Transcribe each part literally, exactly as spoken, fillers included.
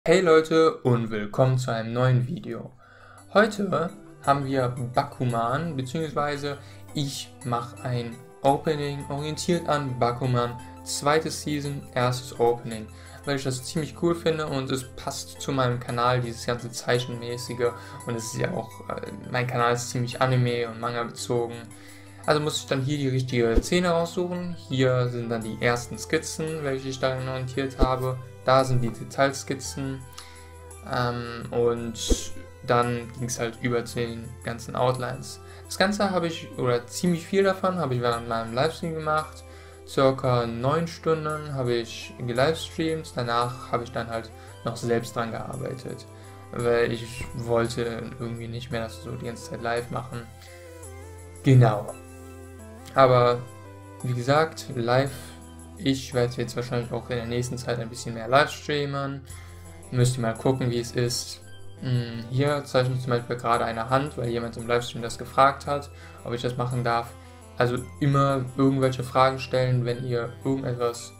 Hey Leute und willkommen zu einem neuen Video. Heute haben wir Bakuman, beziehungsweise ich mache ein Opening orientiert an Bakuman, zweite Season, erstes Opening, weil ich das ziemlich cool finde und es passt zu meinem Kanal, dieses ganze Zeichenmäßige, und es ist ja auch, äh, mein Kanal ist ziemlich Anime und Manga bezogen. Also muss ich dann hier die richtige Szene raussuchen. Hier sind dann die ersten Skizzen, welche ich daran orientiert habe. Da sind die Detailskizzen. Ähm, und dann ging es halt über zu den ganzen Outlines. Das Ganze habe ich, oder ziemlich viel davon, habe ich während meinem Livestream gemacht. Circa neun Stunden habe ich gelivestreamt. Danach habe ich dann halt noch selbst dran gearbeitet. Weil ich wollte irgendwie nicht mehr das so die ganze Zeit live machen. Genau. Aber wie gesagt, live, ich werde jetzt wahrscheinlich auch in der nächsten Zeit ein bisschen mehr live streamen. Müsst ihr mal gucken, wie es ist. Hier zeichne ich zum Beispiel gerade eine Hand, weil jemand im Livestream das gefragt hat, ob ich das machen darf. Also immer irgendwelche Fragen stellen, wenn ihr irgendetwas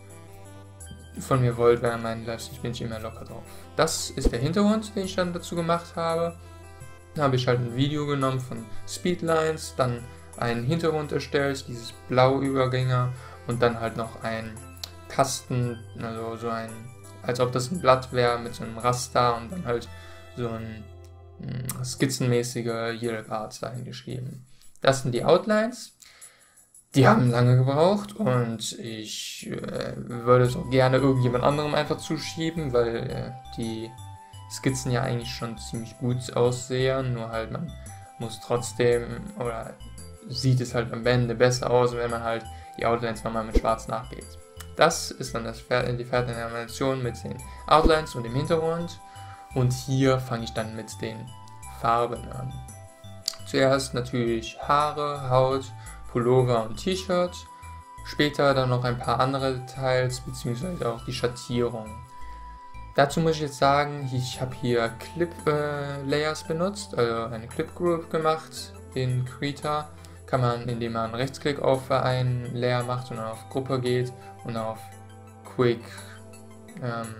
von mir wollt, während meinen Livestreams, bin ich immer locker drauf. Das ist der Hintergrund, den ich dann dazu gemacht habe. Da habe ich halt ein Video genommen von Speedlines, dann einen Hintergrund erstellt, dieses Blauübergänger, und dann halt noch ein Kasten, also so ein, als ob das ein Blatt wäre mit so einem Raster, und dann halt so ein mh, skizzenmäßige Yellow Parts dahin geschrieben. Das sind die Outlines. Die haben lange gebraucht und ich äh, würde es auch gerne irgendjemand anderem einfach zuschieben, weil äh, die Skizzen ja eigentlich schon ziemlich gut aussehen, nur halt man muss trotzdem, oder sieht es halt am Ende besser aus, wenn man halt die Outlines nochmal mit Schwarz nachgeht. Das ist dann das, die fertige Animation mit den Outlines und dem Hintergrund, und hier fange ich dann mit den Farben an. Zuerst natürlich Haare, Haut, Pullover und T-Shirt, später dann noch ein paar andere Details beziehungsweise auch die Schattierung. Dazu muss ich jetzt sagen, ich habe hier Clip äh, Layers benutzt, also eine Clip Group gemacht in Krita. Kann man, indem man Rechtsklick auf einen Layer macht und dann auf Gruppe geht und auf Quick, ähm,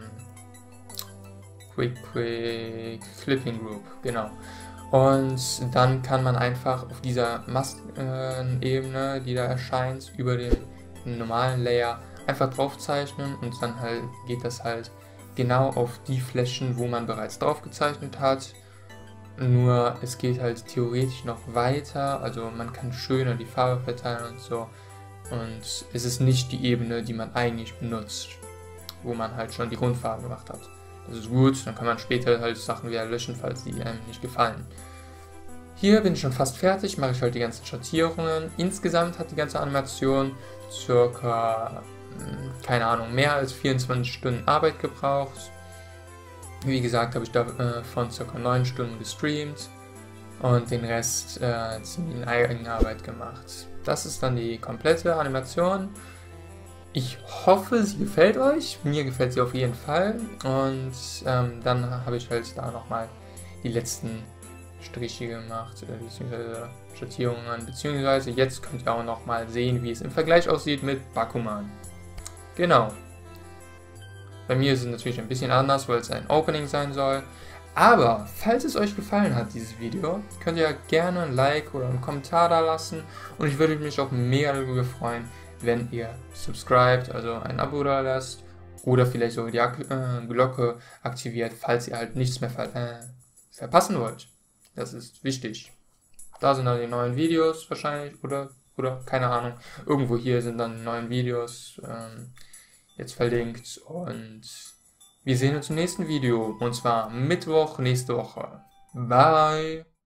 Quick, Quick Clipping Group, genau. Und dann kann man einfach auf dieser Maskenebene, die da erscheint, über den normalen Layer einfach drauf zeichnen, und dann halt geht das halt genau auf die Flächen, wo man bereits drauf gezeichnet hat. Nur es geht halt theoretisch noch weiter, also man kann schöner die Farbe verteilen und so, und es ist nicht die Ebene, die man eigentlich benutzt, wo man halt schon die Grundfarbe gemacht hat. Das ist gut, dann kann man später halt Sachen wieder löschen, falls die einem nicht gefallen. Hier bin ich schon fast fertig, mache ich halt die ganzen Schattierungen. Insgesamt hat die ganze Animation circa, keine Ahnung, mehr als vierundzwanzig Stunden Arbeit gebraucht. Wie gesagt, habe ich davon äh, ca. neun Stunden gestreamt und den Rest äh, ziemlich in Eigenarbeit gemacht. Das ist dann die komplette Animation. Ich hoffe, sie gefällt euch. Mir gefällt sie auf jeden Fall. Und ähm, dann habe ich halt da nochmal die letzten Striche gemacht, beziehungsweise Schattierungen. Beziehungsweise jetzt könnt ihr auch nochmal sehen, wie es im Vergleich aussieht mit Bakuman. Genau. Bei mir ist es natürlich ein bisschen anders, weil es ein Opening sein soll. Aber falls es euch gefallen hat, dieses Video, könnt ihr gerne ein Like oder einen Kommentar da lassen. Und ich würde mich auch mega darüber freuen, wenn ihr subscribt, also ein Abo da lasst. Oder vielleicht sogar die äh, Glocke aktiviert, falls ihr halt nichts mehr ver äh, verpassen wollt. Das ist wichtig. Da sind dann die neuen Videos wahrscheinlich, oder, oder keine Ahnung. Irgendwo hier sind dann die neuen Videos. Ähm, jetzt verlinkt, und wir sehen uns im nächsten Video, und zwar Mittwoch nächste Woche. Bye!